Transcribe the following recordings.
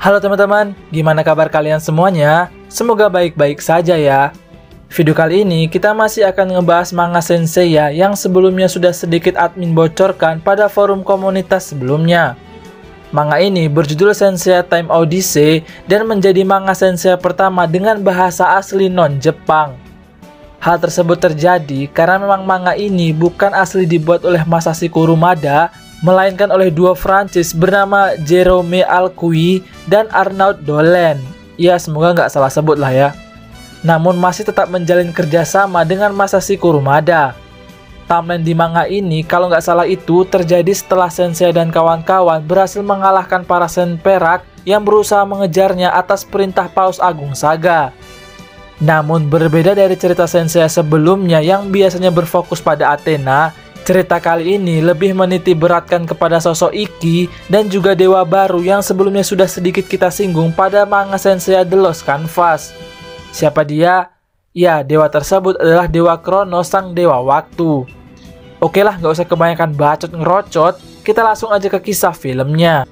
Halo teman-teman, gimana kabar kalian semuanya? Semoga baik-baik saja ya. Video kali ini kita masih akan ngebahas manga Saint-Seiya yang sebelumnya sudah sedikit admin bocorkan pada forum komunitas sebelumnya. Manga ini berjudul Saint-Seiya Time Odyssey dan menjadi manga Saint-Seiya pertama dengan bahasa asli non-Jepang. Hal tersebut terjadi karena memang manga ini bukan asli dibuat oleh Masashi Kurumada, melainkan oleh dua Prancis bernama Jerome Alcui dan Arnaud Dolen. Ya, semoga nggak salah sebut lah ya. Namun masih tetap menjalin kerjasama dengan Masashi Kurumada. Timeline di manga ini kalau nggak salah itu terjadi setelah Saint-Seiya dan kawan-kawan berhasil mengalahkan para Saint Perak yang berusaha mengejarnya atas perintah Paus Agung Saga. Namun berbeda dari cerita Saint-Seiya sebelumnya yang biasanya berfokus pada Athena, cerita kali ini lebih menitik beratkan kepada sosok Ikki dan juga dewa baru yang sebelumnya sudah sedikit kita singgung pada manga Saint-Seiya The Lost Canvas. Siapa dia? Ya, dewa tersebut adalah Dewa Kronos, sang dewa waktu. Oke lah, nggak usah kebanyakan bacot ngerocot, kita langsung aja ke kisah filmnya.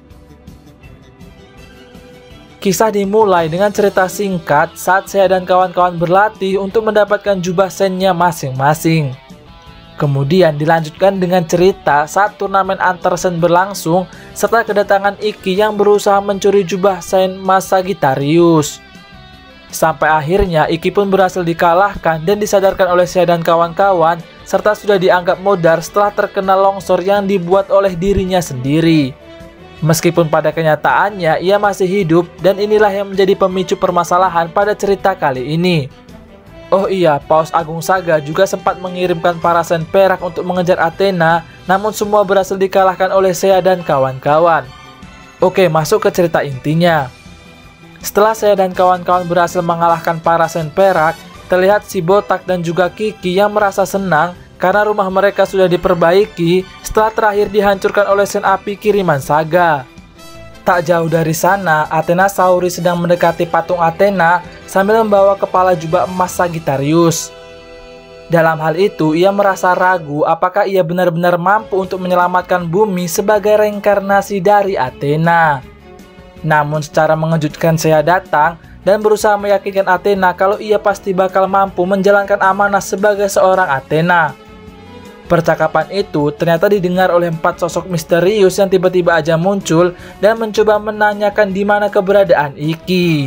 Kisah dimulai dengan cerita singkat saat Seiya dan kawan-kawan berlatih untuk mendapatkan jubah Sennya masing-masing. Kemudian dilanjutkan dengan cerita saat turnamen antar Sen berlangsung serta kedatangan Ikki yang berusaha mencuri jubah Saint Mas Sagittarius. Sampai akhirnya Ikki pun berhasil dikalahkan dan disadarkan oleh Seiya dan kawan-kawan serta sudah dianggap modar setelah terkena longsor yang dibuat oleh dirinya sendiri. Meskipun pada kenyataannya ia masih hidup dan inilah yang menjadi pemicu permasalahan pada cerita kali ini. Oh iya, Paus Agung Saga juga sempat mengirimkan para Saint Perak untuk mengejar Athena, namun semua berhasil dikalahkan oleh Seiya dan kawan-kawan. Oke, masuk ke cerita intinya. Setelah Seiya dan kawan-kawan berhasil mengalahkan para Saint Perak, terlihat si Botak dan juga Kiki yang merasa senang karena rumah mereka sudah diperbaiki setelah terakhir dihancurkan oleh Saint Api kiriman Saga. Tak jauh dari sana, Athena Sauri sedang mendekati patung Athena sambil membawa kepala jubah emas Sagittarius. Dalam hal itu, ia merasa ragu apakah ia benar-benar mampu untuk menyelamatkan bumi sebagai reinkarnasi dari Athena. Namun secara mengejutkan Seiya datang dan berusaha meyakinkan Athena kalau ia pasti bakal mampu menjalankan amanah sebagai seorang Athena. Percakapan itu ternyata didengar oleh 4 sosok misterius yang tiba-tiba aja muncul dan mencoba menanyakan di mana keberadaan Ikki.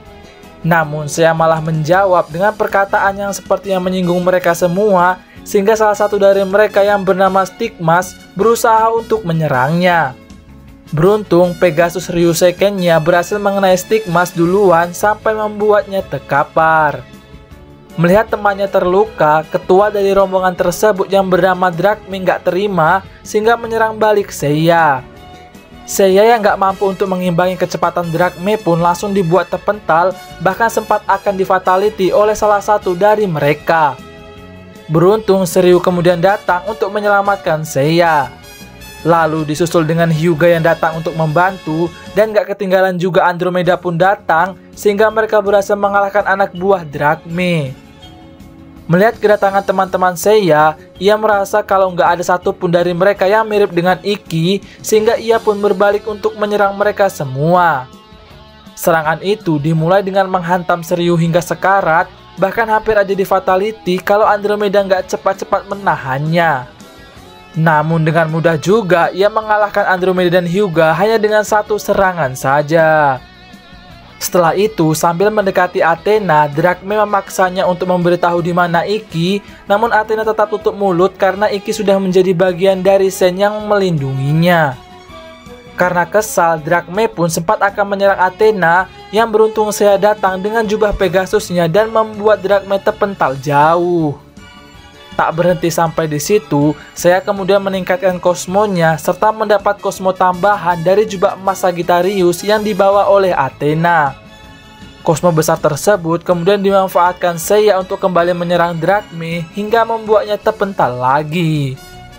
Namun Seiya malah menjawab dengan perkataan yang sepertinya menyinggung mereka semua, sehingga salah satu dari mereka yang bernama Stigmas berusaha untuk menyerangnya. Beruntung Pegasus Ryuseiken-nya berhasil mengenai Stigmas duluan sampai membuatnya terkapar. Melihat temannya terluka, ketua dari rombongan tersebut yang bernama Drachme nggak terima sehingga menyerang balik Seiya. Seiya yang nggak mampu untuk mengimbangi kecepatan Drachme pun langsung dibuat terpental, bahkan sempat akan difatality oleh salah satu dari mereka. Beruntung Shiryu kemudian datang untuk menyelamatkan Seiya. Lalu disusul dengan Hyuga yang datang untuk membantu, dan gak ketinggalan juga Andromeda pun datang sehingga mereka berhasil mengalahkan anak buah Drachme. Melihat kedatangan teman-teman Seiya, ia merasa kalau nggak ada satupun dari mereka yang mirip dengan Ikki, sehingga ia pun berbalik untuk menyerang mereka semua. Serangan itu dimulai dengan menghantam Shiryu hingga sekarat, bahkan hampir aja di fatality kalau Andromeda nggak cepat-cepat menahannya. Namun dengan mudah juga ia mengalahkan Andromeda dan Hyuga hanya dengan satu serangan saja. Setelah itu, sambil mendekati Athena, Drachme memaksanya untuk memberitahu di mana Ikki, namun Athena tetap tutup mulut karena Ikki sudah menjadi bagian dari Sen yang melindunginya. Karena kesal, Drachme pun sempat akan menyerang Athena, yang beruntung Seiya datang dengan jubah Pegasusnya dan membuat Drachme terpental jauh. Tak berhenti sampai di situ, Seiya kemudian meningkatkan kosmonya serta mendapat kosmo tambahan dari jubah emas Sagittarius yang dibawa oleh Athena. Kosmo besar tersebut kemudian dimanfaatkan Seiya untuk kembali menyerang Drachme hingga membuatnya terpental lagi.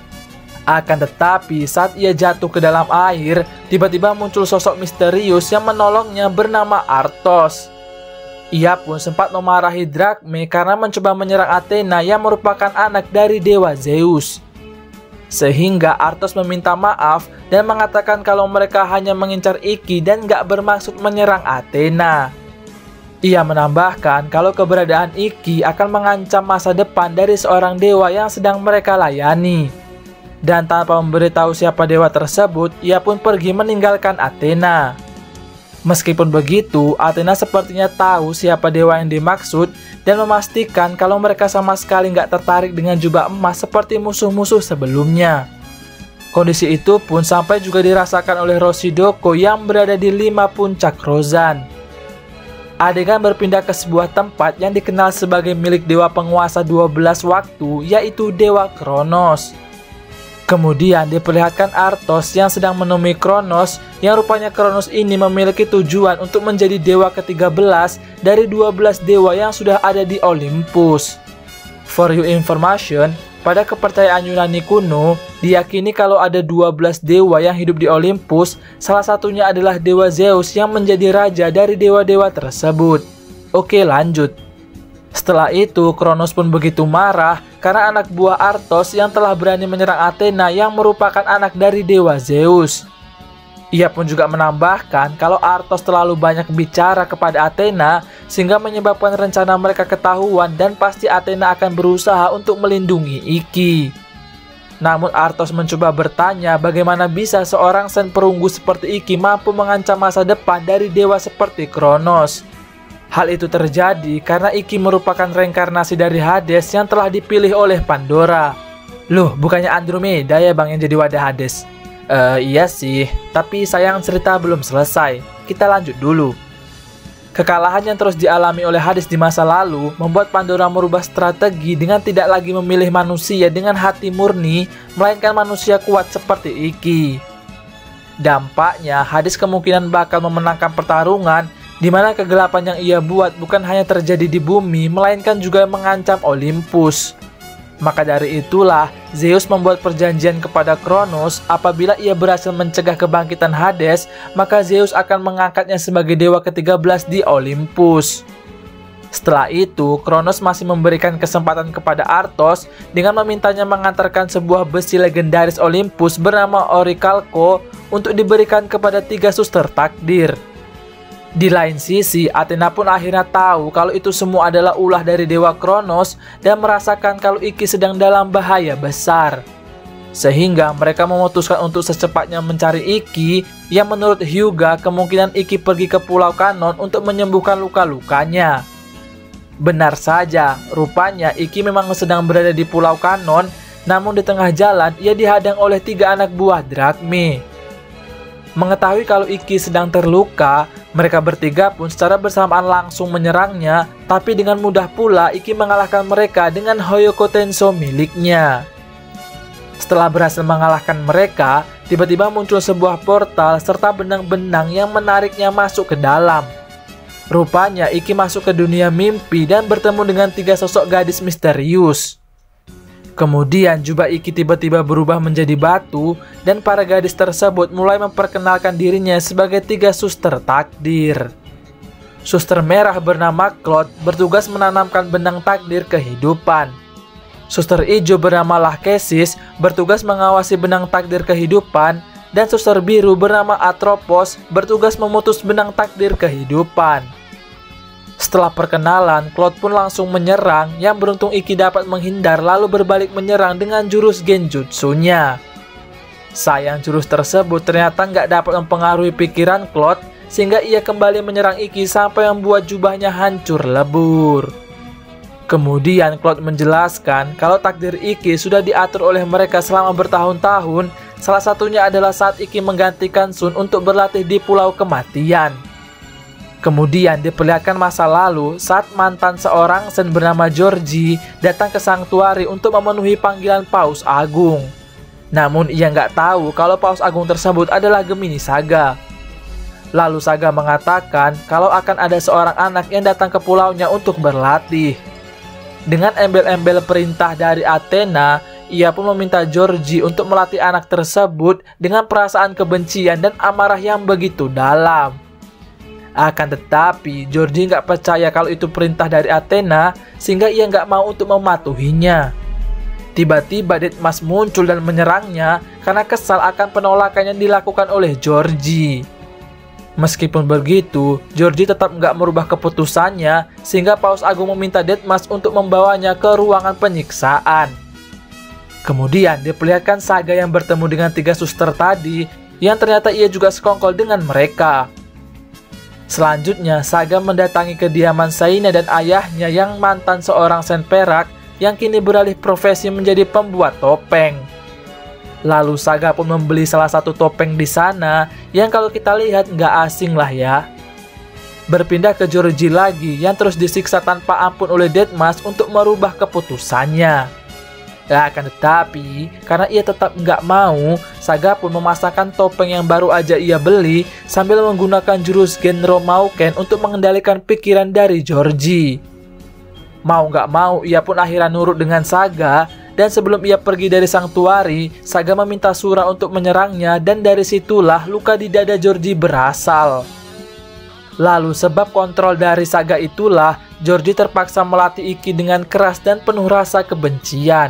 Akan tetapi saat ia jatuh ke dalam air, tiba-tiba muncul sosok misterius yang menolongnya bernama Arthos. Ia pun sempat memarahi Drachme karena mencoba menyerang Athena yang merupakan anak dari dewa Zeus. Sehingga Arthos meminta maaf dan mengatakan kalau mereka hanya mengincar Ikki dan gak bermaksud menyerang Athena. Ia menambahkan kalau keberadaan Ikki akan mengancam masa depan dari seorang dewa yang sedang mereka layani. Dan tanpa memberitahu siapa dewa tersebut, ia pun pergi meninggalkan Athena. Meskipun begitu, Athena sepertinya tahu siapa dewa yang dimaksud dan memastikan kalau mereka sama sekali nggak tertarik dengan jubah emas seperti musuh-musuh sebelumnya. Kondisi itu pun sampai juga dirasakan oleh Roshidoko yang berada di 5 puncak Rozan. Adegan berpindah ke sebuah tempat yang dikenal sebagai milik dewa penguasa 12 waktu, yaitu Dewa Kronos. Kemudian diperlihatkan Arthos yang sedang menemui Kronos, yang rupanya Kronos ini memiliki tujuan untuk menjadi dewa ke-13 dari 12 dewa yang sudah ada di Olympus. For your information, pada kepercayaan Yunani kuno, diyakini kalau ada 12 dewa yang hidup di Olympus, salah satunya adalah Dewa Zeus yang menjadi raja dari dewa-dewa tersebut. Oke, lanjut. Setelah itu, Kronos pun begitu marah karena anak buah Arthos yang telah berani menyerang Athena yang merupakan anak dari Dewa Zeus. Ia pun juga menambahkan kalau Arthos terlalu banyak bicara kepada Athena sehingga menyebabkan rencana mereka ketahuan dan pasti Athena akan berusaha untuk melindungi Ikki. Namun Arthos mencoba bertanya bagaimana bisa seorang sen perunggu seperti Ikki mampu mengancam masa depan dari dewa seperti Kronos. Hal itu terjadi karena Ikki merupakan reinkarnasi dari Hades yang telah dipilih oleh Pandora. Loh, bukannya Andromeda ya bang yang jadi wadah Hades? Iya sih, tapi sayang cerita belum selesai. Kita lanjut dulu. Kekalahan yang terus dialami oleh Hades di masa lalu membuat Pandora merubah strategi dengan tidak lagi memilih manusia dengan hati murni, melainkan manusia kuat seperti Ikki. Dampaknya, Hades kemungkinan bakal memenangkan pertarungan di mana kegelapan yang ia buat bukan hanya terjadi di bumi, melainkan juga mengancam Olympus. Maka dari itulah, Zeus membuat perjanjian kepada Kronos apabila ia berhasil mencegah kebangkitan Hades, maka Zeus akan mengangkatnya sebagai dewa ke-13 di Olympus. Setelah itu, Kronos masih memberikan kesempatan kepada Arthos dengan memintanya mengantarkan sebuah besi legendaris Olympus bernama Orichalco untuk diberikan kepada 3 suster takdir. Di lain sisi, Athena pun akhirnya tahu kalau itu semua adalah ulah dari Dewa Kronos dan merasakan kalau Ikki sedang dalam bahaya besar. Sehingga mereka memutuskan untuk secepatnya mencari Ikki yang menurut Hyuga kemungkinan Ikki pergi ke Pulau Kanon untuk menyembuhkan luka-lukanya. Benar saja, rupanya Ikki memang sedang berada di Pulau Kanon, namun di tengah jalan ia dihadang oleh 3 anak buah Drachme. Mengetahui kalau Ikki sedang terluka, mereka bertiga pun secara bersamaan langsung menyerangnya, tapi dengan mudah pula Ikki mengalahkan mereka dengan Hoyoko Tenso miliknya. Setelah berhasil mengalahkan mereka, tiba-tiba muncul sebuah portal serta benang-benang yang menariknya masuk ke dalam. Rupanya Ikki masuk ke dunia mimpi dan bertemu dengan 3 sosok gadis misterius. Kemudian jubah Ikki tiba-tiba berubah menjadi batu dan para gadis tersebut mulai memperkenalkan dirinya sebagai 3 suster takdir. Suster merah bernama Claude bertugas menanamkan benang takdir kehidupan. Suster hijau bernama Lachesis bertugas mengawasi benang takdir kehidupan dan suster biru bernama Atropos bertugas memutus benang takdir kehidupan. Setelah perkenalan, Claude pun langsung menyerang yang beruntung Ikki dapat menghindar lalu berbalik menyerang dengan jurus genjutsunya. Sayang jurus tersebut ternyata nggak dapat mempengaruhi pikiran Claude sehingga ia kembali menyerang Ikki sampai membuat jubahnya hancur lebur. Kemudian Claude menjelaskan kalau takdir Ikki sudah diatur oleh mereka selama bertahun-tahun, salah satunya adalah saat Ikki menggantikan Sun untuk berlatih di Pulau Kematian. Kemudian diperlihatkan masa lalu saat mantan seorang sen bernama Georgie datang ke Sanctuary untuk memenuhi panggilan Paus Agung. Namun ia nggak tahu kalau Paus Agung tersebut adalah Gemini Saga. Lalu Saga mengatakan kalau akan ada seorang anak yang datang ke pulaunya untuk berlatih. Dengan embel-embel perintah dari Athena, ia pun meminta Georgie untuk melatih anak tersebut dengan perasaan kebencian dan amarah yang begitu dalam. Akan tetapi, Georgie nggak percaya kalau itu perintah dari Athena, sehingga ia nggak mau untuk mematuhinya. Tiba-tiba Deadmas muncul dan menyerangnya karena kesal akan penolakan yang dilakukan oleh Georgie. Meskipun begitu, Georgie tetap nggak merubah keputusannya sehingga Paus Agung meminta Deadmas untuk membawanya ke ruangan penyiksaan. Kemudian diperlihatkan Saga yang bertemu dengan 3 suster tadi yang ternyata ia juga sekongkol dengan mereka. Selanjutnya, Saga mendatangi kediaman Saina dan ayahnya yang mantan seorang sen perak yang kini beralih profesi menjadi pembuat topeng. Lalu Saga pun membeli salah satu topeng di sana yang kalau kita lihat nggak asing lah ya. Berpindah ke Georgie lagi yang terus disiksa tanpa ampun oleh Deadmas untuk merubah keputusannya. Akan tetapi, karena ia tetap nggak mau, Saga pun memasangkan topeng yang baru aja ia beli sambil menggunakan jurus Genro Mauken untuk mengendalikan pikiran dari Georgie. Mau nggak mau, ia pun akhirnya nurut dengan Saga, dan sebelum ia pergi dari Sanctuary, Saga meminta Shura untuk menyerangnya dan dari situlah luka di dada Georgie berasal. Lalu sebab kontrol dari Saga itulah, Georgie terpaksa melatih Ikki dengan keras dan penuh rasa kebencian.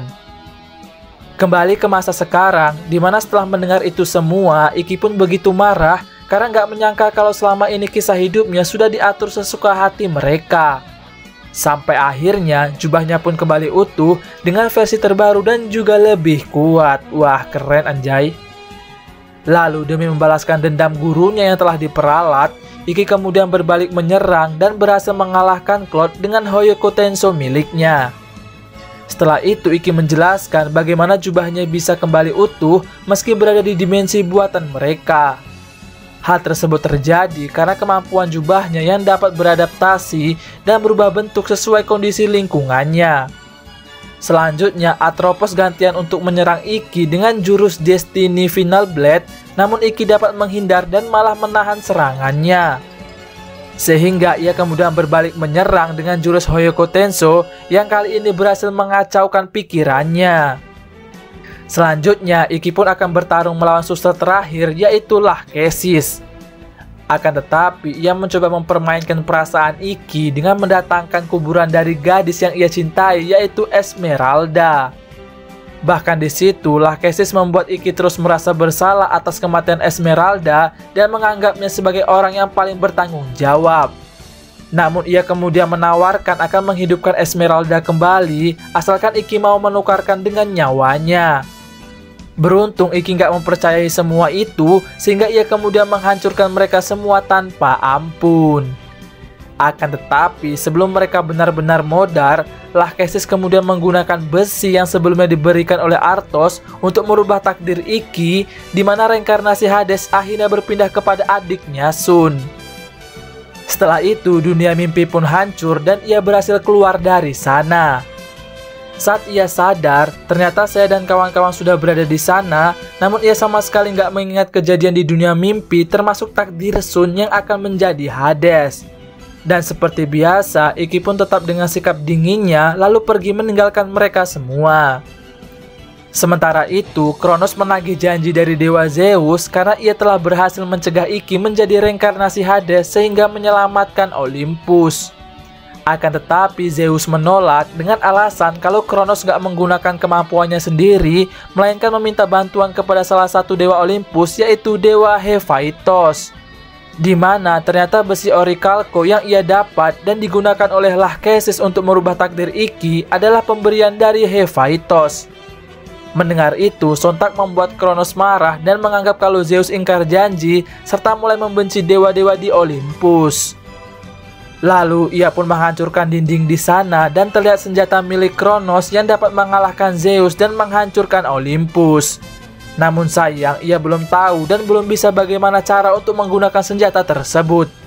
Kembali ke masa sekarang, di mana setelah mendengar itu semua, Ikki pun begitu marah karena nggak menyangka kalau selama ini kisah hidupnya sudah diatur sesuka hati mereka. Sampai akhirnya jubahnya pun kembali utuh dengan versi terbaru dan juga lebih kuat. Wah, keren anjay. Lalu demi membalaskan dendam gurunya yang telah diperalat, Ikki kemudian berbalik menyerang dan berhasil mengalahkan Cloud dengan Hoyoku Tensho miliknya. Setelah itu Ikki menjelaskan bagaimana jubahnya bisa kembali utuh meski berada di dimensi buatan mereka. Hal tersebut terjadi karena kemampuan jubahnya yang dapat beradaptasi dan berubah bentuk sesuai kondisi lingkungannya. Selanjutnya, Atropos gantian untuk menyerang Ikki dengan jurus Destiny Final Blade, namun Ikki dapat menghindar dan malah menahan serangannya. Sehingga ia kemudian berbalik menyerang dengan jurus Hoyoku Tensho yang kali ini berhasil mengacaukan pikirannya. Selanjutnya, Ikki pun akan bertarung melawan suster terakhir, yaitu Lachesis. Akan tetapi, ia mencoba mempermainkan perasaan Ikki dengan mendatangkan kuburan dari gadis yang ia cintai, yaitu Esmeralda. Bahkan di situ, Lachesis membuat Ikki terus merasa bersalah atas kematian Esmeralda dan menganggapnya sebagai orang yang paling bertanggung jawab. Namun ia kemudian menawarkan akan menghidupkan Esmeralda kembali, asalkan Ikki mau menukarkan dengan nyawanya. Beruntung Ikki nggak mempercayai semua itu, sehingga ia kemudian menghancurkan mereka semua tanpa ampun. Akan tetapi sebelum mereka benar-benar modar, Lachesis kemudian menggunakan besi yang sebelumnya diberikan oleh Arthos untuk merubah takdir Ikki, di mana reinkarnasi Hades akhirnya berpindah kepada adiknya Sun. Setelah itu dunia mimpi pun hancur dan ia berhasil keluar dari sana. Saat ia sadar, ternyata saya dan kawan-kawan sudah berada di sana, namun ia sama sekali nggak mengingat kejadian di dunia mimpi termasuk takdir Sun yang akan menjadi Hades. Dan seperti biasa, Ikki pun tetap dengan sikap dinginnya lalu pergi meninggalkan mereka semua. Sementara itu, Kronos menagih janji dari Dewa Zeus karena ia telah berhasil mencegah Ikki menjadi reinkarnasi Hades sehingga menyelamatkan Olympus. Akan tetapi Zeus menolak dengan alasan kalau Kronos gak menggunakan kemampuannya sendiri, melainkan meminta bantuan kepada salah satu Dewa Olympus, yaitu Dewa Hephaistos. Di mana ternyata besi Orichalco yang ia dapat dan digunakan oleh Lachesis untuk merubah takdir Ikki adalah pemberian dari Hephaistos. Mendengar itu, sontak membuat Kronos marah dan menganggap kalau Zeus ingkar janji, serta mulai membenci dewa-dewa di Olympus. Lalu ia pun menghancurkan dinding di sana dan terlihat senjata milik Kronos yang dapat mengalahkan Zeus dan menghancurkan Olympus. Namun sayang, ia belum tahu dan belum bisa bagaimana cara untuk menggunakan senjata tersebut.